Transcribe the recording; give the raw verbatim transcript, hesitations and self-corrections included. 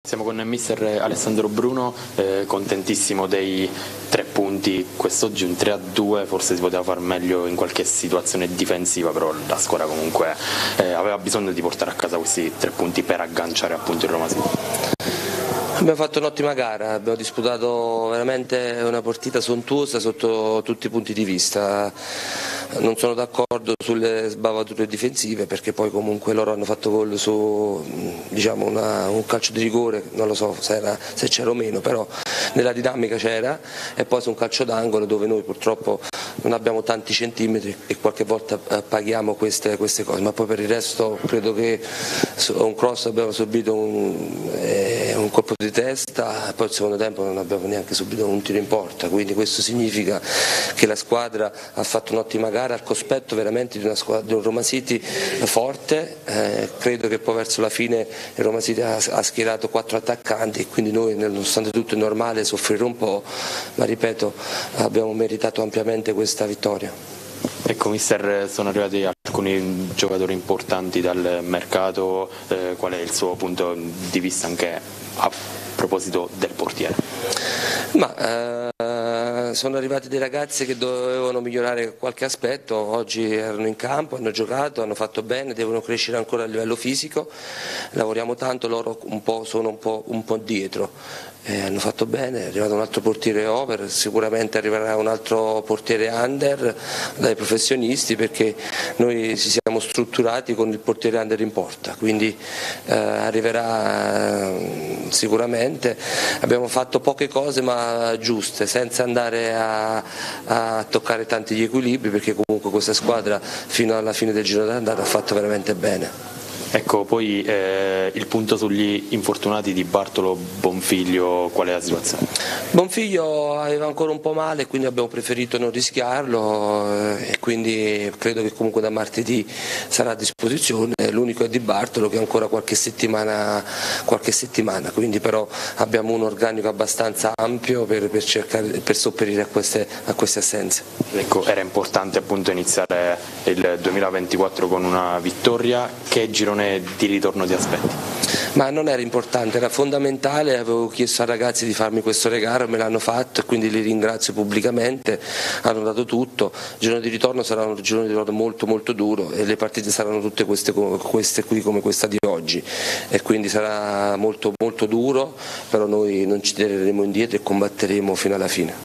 Siamo con mister Alessandro Bruno, eh, contentissimo dei tre punti quest'oggi, un tre a due, forse si poteva far meglio in qualche situazione difensiva, però la squadra comunque eh, aveva bisogno di portare a casa questi tre punti per agganciare appunto il Roma City. Abbiamo fatto un'ottima gara, abbiamo disputato veramente una partita sontuosa sotto tutti i punti di vista. Non sono d'accordo sulle sbavature difensive perché poi comunque loro hanno fatto gol su diciamo, una, un calcio di rigore, non lo so se, era, se c'era o meno, però nella dinamica c'era, e poi su un calcio d'angolo dove noi purtroppo non abbiamo tanti centimetri e qualche volta paghiamo queste, queste cose, ma poi per il resto credo che su un cross abbiamo subito un, eh, un colpo di testa, poi al secondo tempo non abbiamo neanche subito un tiro in porta, quindi questo significa che la squadra ha fatto un'ottima gara al cospetto veramente di, una squadra, di un Roma City forte. Eh, credo che poi verso la fine il Roma City ha, ha schierato quattro attaccanti e quindi noi nonostante tutto è normale soffrire un po', ma ripeto abbiamo meritato ampiamente questa vittoria. Ecco mister, sono arrivati alcuni giocatori importanti dal mercato, eh, qual è il suo punto di vista anche a proposito del portiere? Ma, eh, sono arrivati dei ragazzi che dovevano migliorare qualche aspetto, oggi erano in campo, hanno giocato, hanno fatto bene, devono crescere ancora a livello fisico, lavoriamo tanto, loro un po', sono un po', un po' dietro, eh, hanno fatto bene, è arrivato un altro portiere over, sicuramente arriverà un altro portiere under dai professionisti perché noi ci siamo strutturati con il portiere under in porta, quindi eh, arriverà eh, sicuramente. Abbiamo fatto poche cose ma giuste, senza andare a, a toccare tanti gli equilibri perché comunque questa squadra fino alla fine del giro d'andata ha fatto veramente bene. Ecco, poi eh, il punto sugli infortunati di Bartolo Bonfiglio, qual è la situazione? Bonfiglio aveva ancora un po' male, quindi abbiamo preferito non rischiarlo eh, e quindi credo che comunque da martedì sarà a disposizione. L'unico è di Bartolo che ancora qualche settimana, qualche settimana, quindi però abbiamo un organico abbastanza ampio per, per cercare per sopperire a queste, a queste assenze. Ecco, era importante appunto iniziare il duemilaventiquattro con una vittoria. Che girone di ritorno ti aspetti? Ma non era importante, era fondamentale, avevo chiesto ai ragazzi di farmi questo regalo, me l'hanno fatto e quindi li ringrazio pubblicamente, hanno dato tutto. Il giorno di ritorno sarà un giorno di ritorno molto molto duro e le partite saranno tutte queste, queste qui come questa di oggi e quindi sarà molto molto duro, però noi non ci tireremo indietro e combatteremo fino alla fine.